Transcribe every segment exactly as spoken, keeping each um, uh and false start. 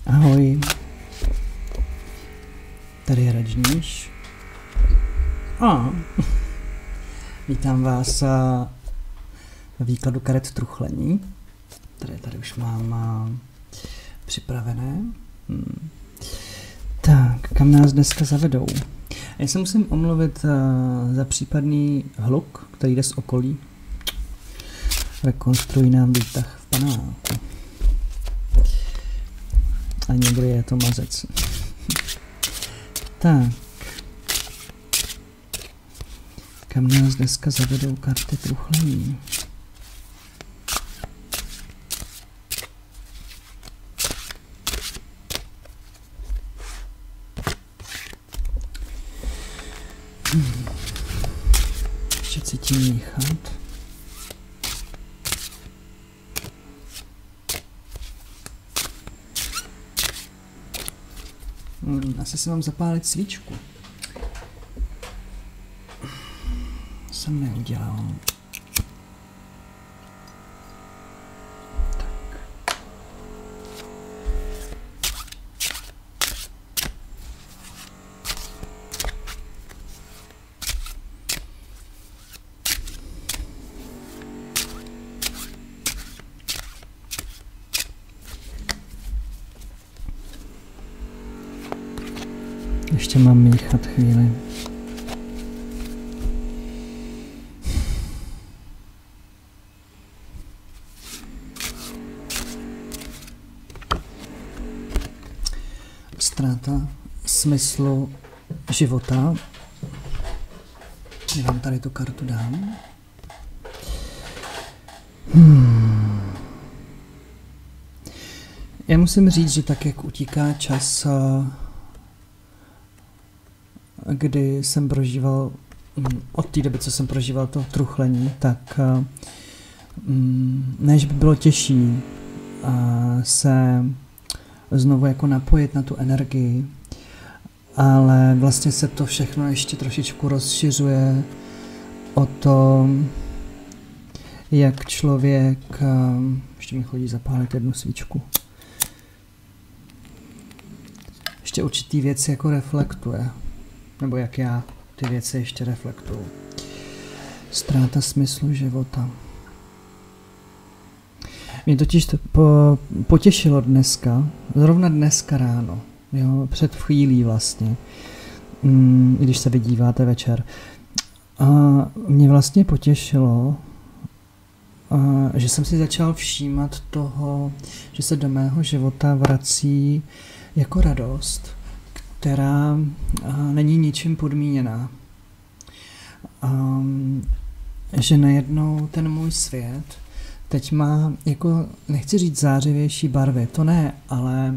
Ahoj, tady je Radžníš. A vítám vás ve výkladu karet truchlení, které tady už mám připravené. Hmm. Tak, kam nás dneska zavedou? Já se musím omluvit za případný hluk, který jde z okolí. Rekonstruují nám výtah v panáku. A někdy je to mazec. Tak. Kam nás dneska zavedou karty truchlení? Hmm. Ještě cítím míchat. Hmm, asi si mám zapálit svíčku. Jsem neudělal. Tak. Ještě mám míchat chvíli. Ztráta smyslu života. Já vám tady tu kartu dám. Hmm. Já musím říct, že tak, jak utíká čas, kdy jsem prožíval, od té doby, co jsem prožíval to truchlení, tak než by bylo těžší se znovu jako napojit na tu energii, ale vlastně se to všechno ještě trošičku rozšiřuje o to, jak člověk, ještě mi chodí zapálit jednu svíčku, ještě určitý věci jako reflektuje, nebo jak já ty věci ještě reflektuju. Ztráta smyslu života. Mě totiž to po, potěšilo dneska, zrovna dneska ráno, jo, před chvílí vlastně, mm, když se vydíváte večer. A mě vlastně potěšilo, a, že jsem si začal všímat toho, že se do mého života vrací jako radost, která a, není ničím podmíněná. A, že najednou ten můj svět teď má, jako, nechci říct zářivější barvy, to ne, ale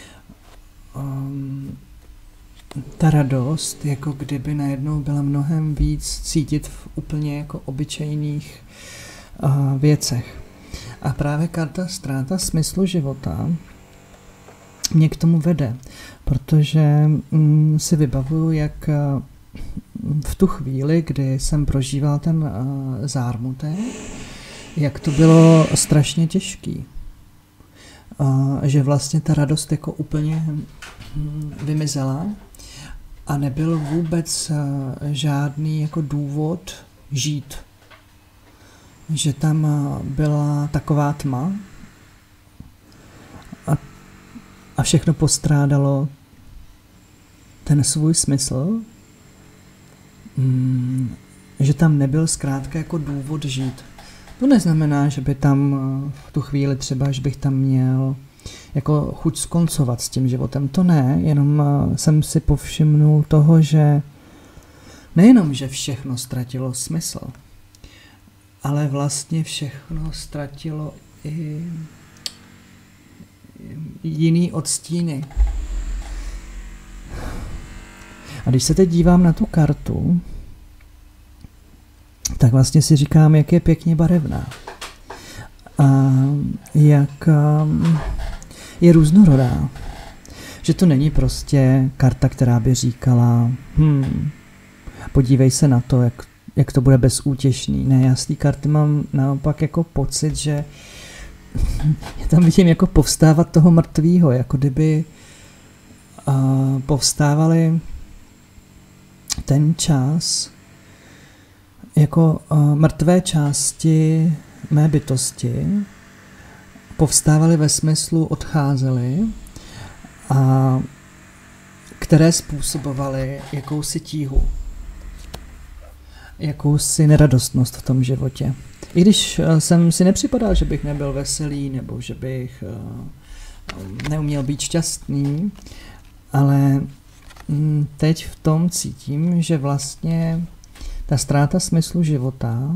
um, ta radost, jako kdyby najednou byla mnohem víc cítit v úplně jako obyčejných uh, věcech. A právě karta ztráta smyslu života mě k tomu vede, protože um, si vybavuju, jak uh, v tu chvíli, kdy jsem prožíval ten uh, zármutek, jak to bylo strašně těžký. A že vlastně ta radost jako úplně vymizela a nebyl vůbec žádný jako důvod žít. Že tam byla taková tma a, a všechno postrádalo ten svůj smysl, že tam nebyl zkrátka jako důvod žít. To neznamená, že by tam v tu chvíli třeba, že bych tam měl jako chuť skoncovat s tím životem. To ne, jenom jsem si povšimnul toho, že nejenom, že všechno ztratilo smysl, ale vlastně všechno ztratilo i jiný odstíny. A když se teď dívám na tu kartu, tak vlastně si říkám, jak je pěkně barevná. A jak je různorodá. Že to není prostě karta, která by říkala, hm, podívej se na to, jak, jak to bude bezútěšný. Ne, já z té karty mám naopak jako pocit, že já tam vidím jako povstávat toho mrtvýho, jako kdyby uh, povstávali ten čas jako uh, mrtvé části mé bytosti, povstávaly ve smyslu odcházely, a které způsobovaly jakousi tíhu, jakousi neradostnost v tom životě. I když jsem si nepřipadal, že bych nebyl veselý, nebo že bych uh, neuměl být šťastný, ale mm, teď v tom cítím, že vlastně ta ztráta smyslu života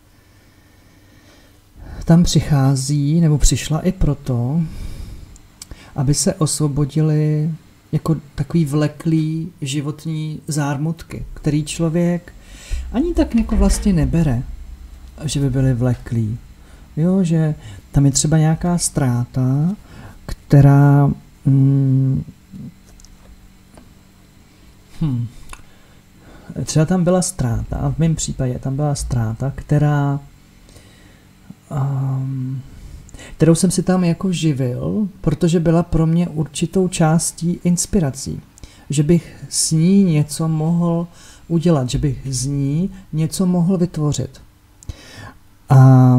tam přichází, nebo přišla i proto, aby se osvobodili jako takový vleklý životní zármutky, který člověk ani tak jako vlastně nebere, že by byly vleklý. Jo, že tam je třeba nějaká ztráta, která mm, hm, třeba tam byla ztráta, a v mém případě tam byla ztráta, která um, kterou jsem si tam jako živil, protože byla pro mě určitou částí inspirací. Že bych s ní něco mohl udělat, že bych z ní něco mohl vytvořit. A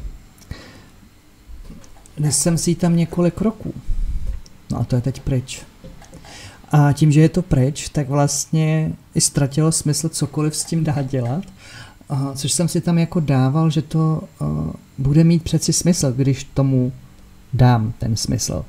dnes jsem si tam několik roků. No a to je teď pryč. A tím, že je to pryč, tak vlastně i ztratilo smysl cokoliv s tím dá dělat. Uh, což jsem si tam jako dával, že to uh, bude mít přeci smysl, když tomu dám ten smysl.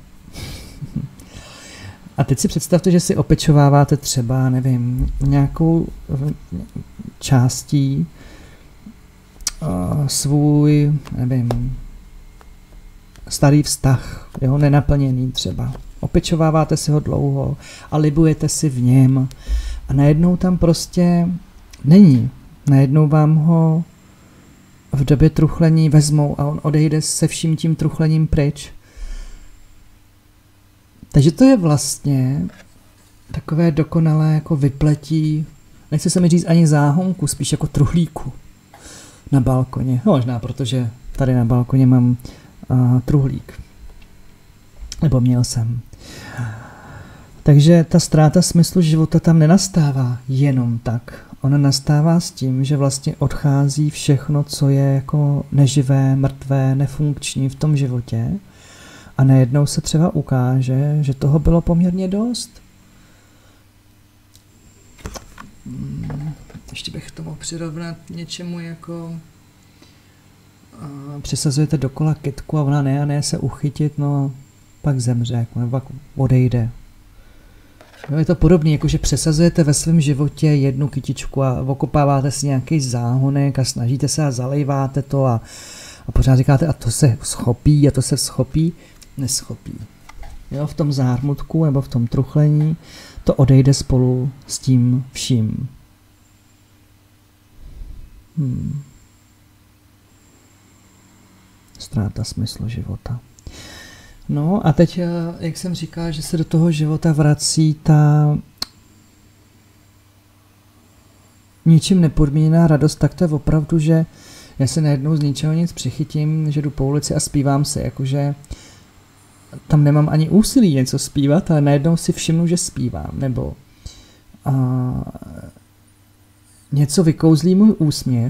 A teď si představte, že si opečováváte třeba, nevím, nějakou částí uh, svůj, nevím, starý vztah, jo, nenaplněný třeba. Opečováváte si ho dlouho a libujete si v něm a najednou tam prostě není. Najednou vám ho v době truchlení vezmou a on odejde se vším tím truchlením pryč. Takže to je vlastně takové dokonalé jako vypletí, nechci se mi říct ani záhonku, spíš jako truhlíku na balkoně. No, možná, protože tady na balkoně mám uh, truhlík. Nebo měl jsem. Takže ta ztráta smyslu života tam nenastává jenom tak. Ona nastává s tím, že vlastně odchází všechno, co je jako neživé, mrtvé, nefunkční v tom životě a najednou se třeba ukáže, že toho bylo poměrně dost. Ještě bych tomu přirovnat něčemu jako uh, přisazujete dokola kytku a ona ne a ne se uchytit, no a pak zemře, nebo pak odejde. No, je to podobné, jako že přesazujete ve svém životě jednu kytičku a okopáváte si nějaký záhonek a snažíte se a zalejváte to a, a pořád říkáte, a to se schopí a to se schopí, neschopí. Jo, v tom zármutku nebo v tom truchlení to odejde spolu s tím vším. Hmm. Ztráta smyslu života. No a teď, jak jsem říkal, že se do toho života vrací ta ničím nepodmíněná radost, tak to je opravdu, že já se najednou z ničeho nic přichytím, že jdu po ulici a zpívám si, jakože tam nemám ani úsilí něco zpívat, ale najednou si všimnu, že zpívám, nebo a, něco vykouzlí můj úsměv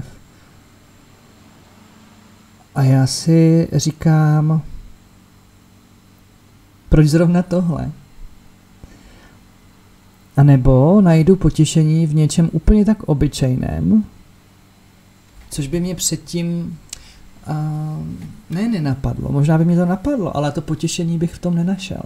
a já si říkám, proč zrovna tohle? A nebo najdu potěšení v něčem úplně tak obyčejném, což by mě předtím uh, ne nenapadlo. Možná by mě to napadlo, ale to potěšení bych v tom nenašel.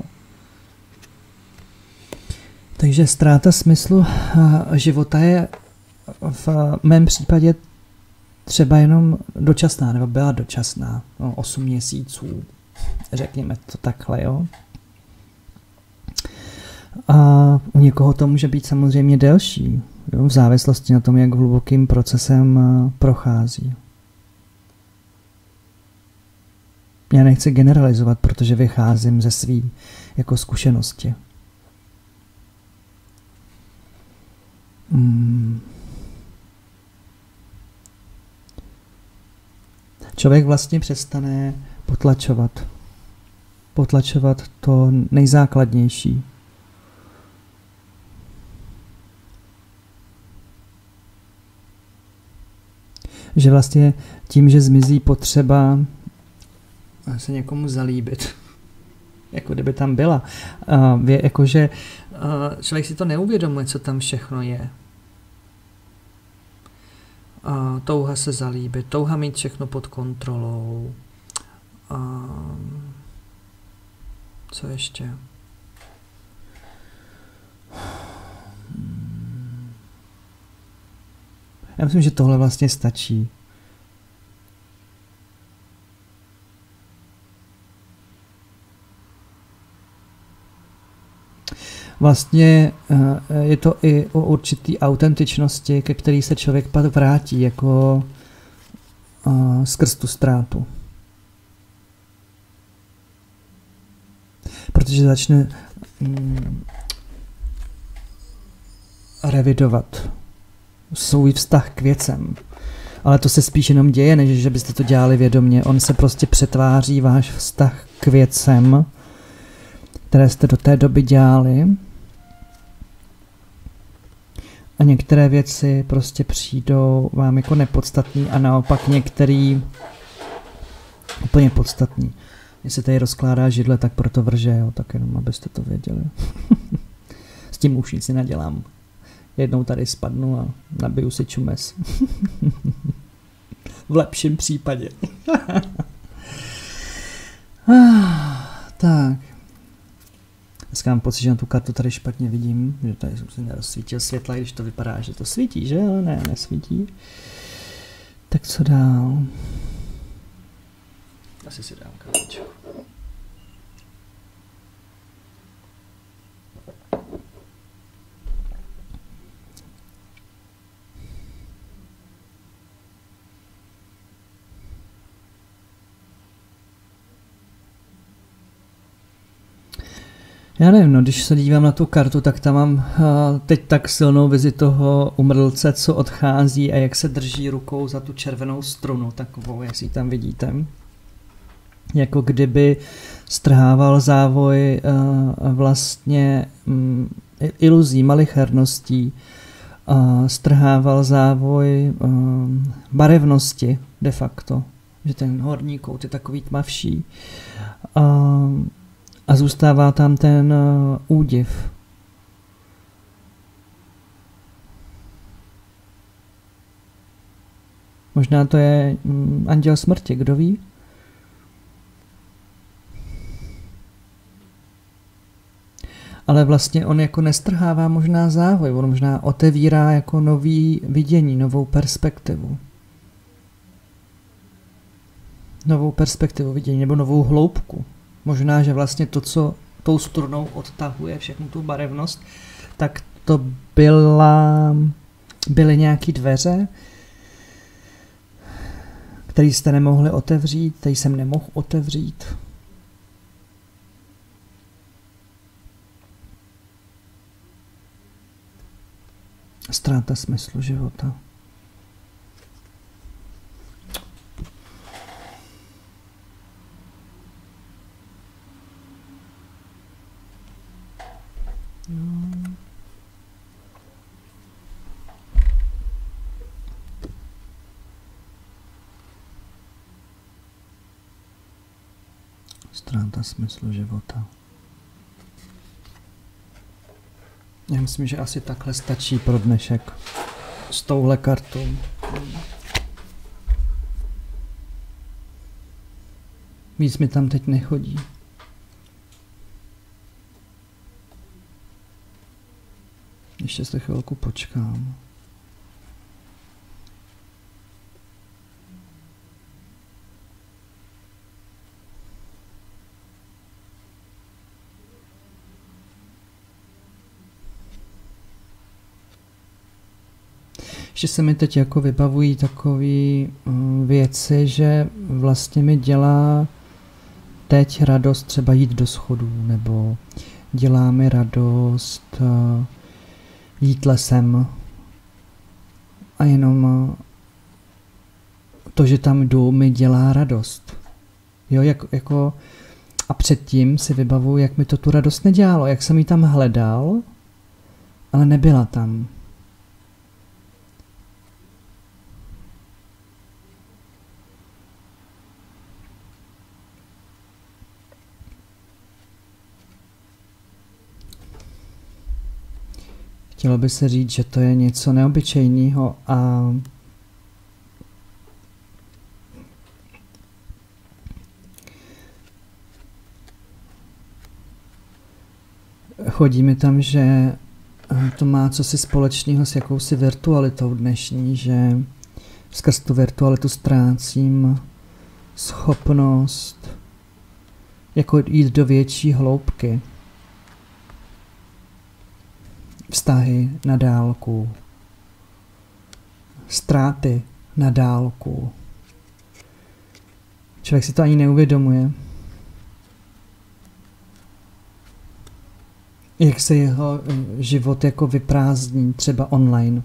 Takže ztráta smyslu uh, života je v mém případě třeba jenom dočasná, nebo byla dočasná. No, osm měsíců, řekněme to takhle, jo. A u někoho to může být samozřejmě delší, jo, v závislosti na tom, jak hlubokým procesem prochází. Já nechci generalizovat, protože vycházím ze své jako zkušenosti. Hmm. Člověk vlastně přestane potlačovat. Potlačovat to nejzákladnější. Že vlastně tím, že zmizí potřeba se někomu zalíbit, jako kdyby tam byla. Uh, vě, jakože uh, člověk si to neuvědomuje, co tam všechno je. Uh, touha se zalíbit, touha mít všechno pod kontrolou. Uh, co ještě? Já myslím, že tohle vlastně stačí. Vlastně je to i o určitý autentičnosti, ke který se člověk pak vrátí jako uh, skrz tu ztrátu. Protože začne um, revidovat svůj vztah k věcem. Ale to se spíš jenom děje, než že byste to dělali vědomě. On se prostě přetváří váš vztah k věcem, které jste do té doby dělali. A některé věci prostě přijdou vám jako nepodstatný a naopak některý úplně podstatný. Když se tady rozkládá židle, tak proto vrže, jo, tak jenom abyste to věděli. S tím už nic si nedělám. Jednou tady spadnu a nabiju si čumes. V lepším případě. Tak. Dneska mám pocit, že na tu kartu tady špatně vidím, že tady jsem si nerozsvítil světla, když to vypadá, že to svítí, že? Ale ne, nesvítí. Tak co dál? Asi si dám kávičku. Já nevím, no, když se dívám na tu kartu, tak tam mám uh, teď tak silnou vizi toho umrlce, co odchází a jak se drží rukou za tu červenou strunu, takovou, jak si tam vidíte. Jako kdyby strhával závoj uh, vlastně um, iluzí, malicherností, uh, strhával závoj um, barevnosti de facto, že ten horní kout je takový tmavší. Uh, A zůstává tam ten uh, údiv. Možná to je mm, anděl smrti, kdo ví? Ale vlastně on jako nestrhává možná závoj, on možná otevírá jako nový vidění, novou perspektivu. Novou perspektivu vidění, nebo novou hloubku. Možná, že vlastně to, co tou strunou odtahuje všechnu tu barevnost, tak to byla, byly nějaké dveře, které jste nemohli otevřít, které jsem nemohl otevřít. Ztráta smyslu života. No. Ztráta smyslu života. Já myslím, že asi takhle stačí pro dnešek s touhle kartou. Víc mi tam teď nechodí. Ještě se chvilku počkám. Ještě se mi teď jako vybavují takové uh, věci, že vlastně mi dělá teď radost třeba jít do schodů, nebo dělá mi radost uh, jít lesem a jenom uh, to, že tam jdu, mi dělá radost. Jo, jak, jako, a předtím si vybavuju, jak mi to tu radost nedělalo, jak jsem ji tam hledal, ale nebyla tam. Chtělo by se říct, že to je něco neobyčejného a chodí mi tam, že to má cosi společného s jakousi virtualitou dnešní, že skrz tu virtualitu ztrácím schopnost jako jít do větší hloubky. Vztahy na dálku, ztráty na dálku. Člověk si to ani neuvědomuje. Jak se jeho život jako vyprázdní, třeba online.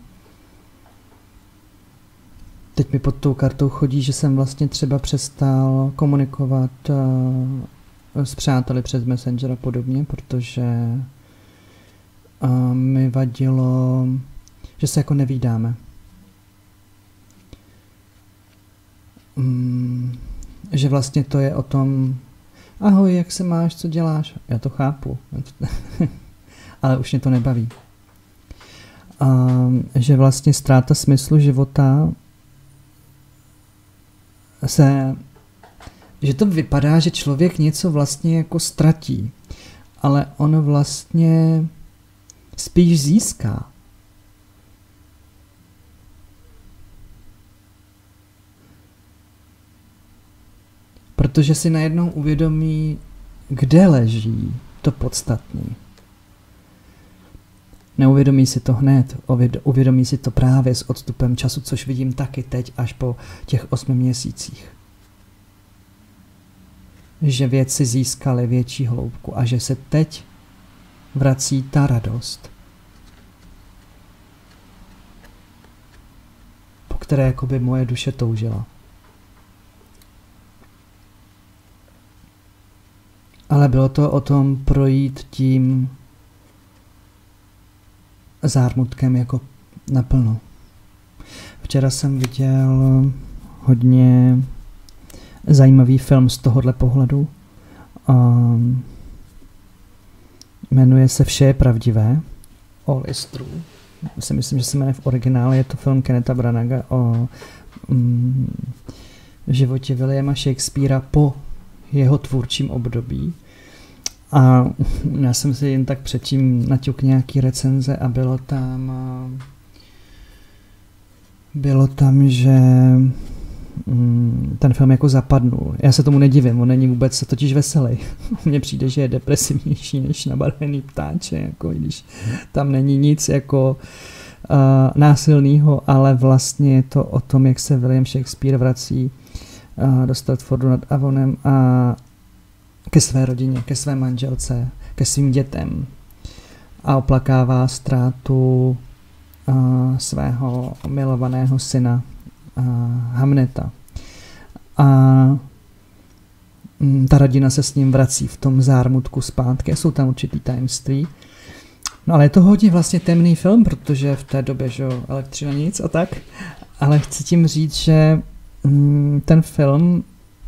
Teď mi pod tou kartou chodí, že jsem vlastně třeba přestal komunikovat uh, s přáteli přes Messenger a podobně, protože uh, mi vadilo, že se jako nevídáme. Um, že vlastně to je o tom, ahoj, jak se máš, co děláš? Já to chápu, ale už mě to nebaví. Um, že vlastně ztráta smyslu života se, že to vypadá, že člověk něco vlastně jako ztratí, ale on vlastně spíš získá. Protože si najednou uvědomí, kde leží to podstatné. Neuvědomí si to hned, uvědomí si to právě s odstupem času, což vidím taky teď až po těch osmi měsících. Že věci získaly větší hloubku a že se teď vrací ta radost, po které jakoby moje duše toužila. Ale bylo to o tom projít tím zármutkem jako naplno. Včera jsem viděl hodně zajímavý film z tohohle pohledu. Um, jmenuje se Vše je pravdivé. All is true. Si myslím, že se jmenuje v originále. Je to film Kennetha Branaga o um, životě Williama Shakespearea po jeho tvůrčím období. A já jsem si jen tak předtím naťuk nějaký recenze a bylo tam bylo tam, že ten film jako zapadnul. Já se tomu nedivím, on není vůbec totiž veselý. Mně přijde, že je depresivnější než Nabarvený ptáče, jako když tam není nic jako uh, násilného, ale vlastně je to o tom, jak se William Shakespeare vrací uh, do Stratfordu nad Avonem a ke své rodině, ke své manželce, ke svým dětem a oplakává ztrátu uh, svého milovaného syna uh, Hamneta. A um, ta rodina se s ním vrací v tom zármutku zpátky, jsou tam určitý tajemství. No ale je to hodně vlastně temný film, protože v té době, že jo, elektřina nic a tak, ale chci tím říct, že um, ten film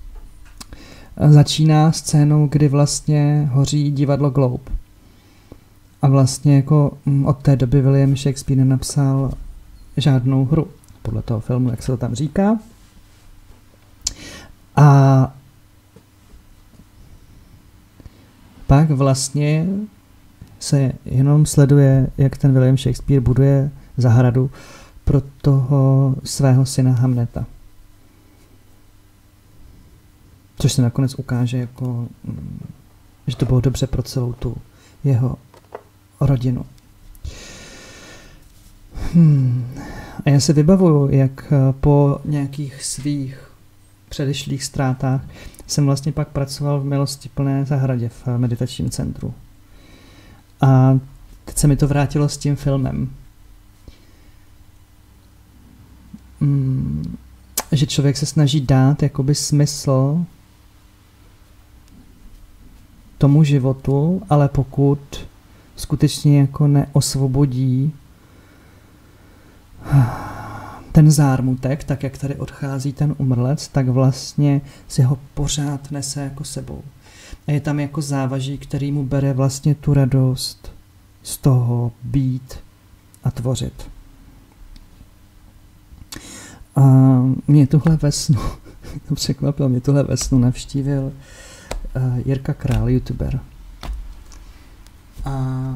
začíná scénou, kdy vlastně hoří divadlo Globe. A vlastně jako od té doby William Shakespeare nenapsal žádnou hru. Podle toho filmu, jak se to tam říká. A pak vlastně se jenom sleduje, jak ten William Shakespeare buduje zahradu pro toho svého syna Hamneta. Což se nakonec ukáže, jako, že to bylo dobře pro celou tu jeho rodinu. Hmm. A já si vybavuju, jak po nějakých svých předešlých ztrátách jsem vlastně pak pracoval v milostiplné zahradě v meditačním centru. A teď se mi to vrátilo s tím filmem. Hmm. Že člověk se snaží dát jakoby smysl tomu životu, ale pokud skutečně jako neosvobodí ten zármutek, tak jak tady odchází ten umrlec, tak vlastně si ho pořád nese jako sebou. A je tam jako závaží, který mu bere vlastně tu radost z toho být a tvořit. A mě tuhle ve snu, překvapilo, mě tuhle ve snu navštívil uh, Jirka Král, youtuber. A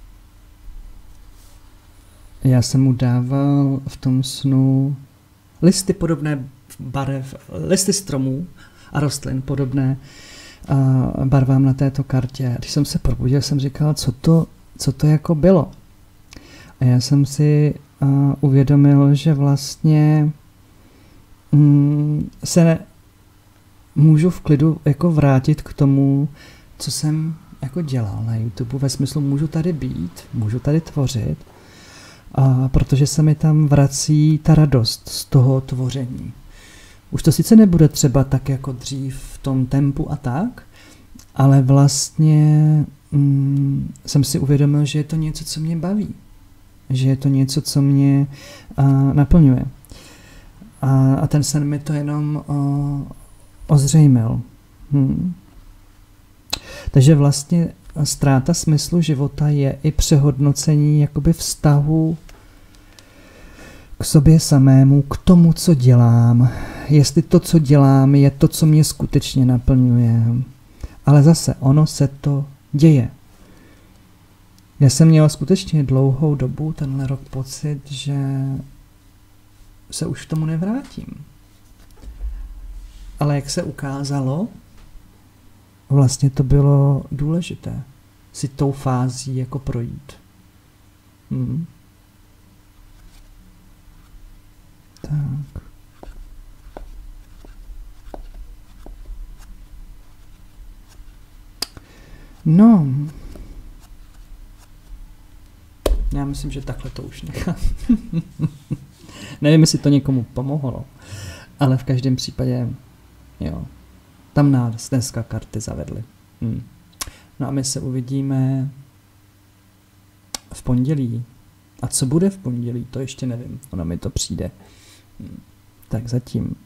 já jsem mu dával v tom snu listy podobné barev, listy stromů a rostlin podobné uh, barvám na této kartě. Když jsem se probudil, jsem říkal, co to, co to jako bylo. A já jsem si uh, uvědomil, že vlastně mm, se ne, můžu v klidu jako vrátit k tomu, co jsem jako dělal na YouTube, ve smyslu můžu tady být, můžu tady tvořit, a protože se mi tam vrací ta radost z toho tvoření. Už to sice nebude třeba tak jako dřív v tom tempu a tak, ale vlastně mm, jsem si uvědomil, že je to něco, co mě baví. Že je to něco, co mě a, naplňuje. A, a ten sen mi to jenom o, ozřejmil. Hmm. Takže vlastně ztráta smyslu života je i přehodnocení jakoby vztahu k sobě samému, k tomu, co dělám. Jestli to, co dělám, je to, co mě skutečně naplňuje. Ale zase, ono se to děje. Já jsem měl skutečně dlouhou dobu, tenhle rok, pocit, že se už k tomu nevrátím. Ale jak se ukázalo, vlastně to bylo důležité si tou fází jako projít. Hmm. Tak. No. Já myslím, že takhle to už nechám. Nevím, jestli to někomu pomohlo, ale v každém případě, jo, tam nás dneska karty zavedly. Hmm. No a my se uvidíme v pondělí. A co bude v pondělí, to ještě nevím. Ono mi to přijde. Hmm. Tak zatím.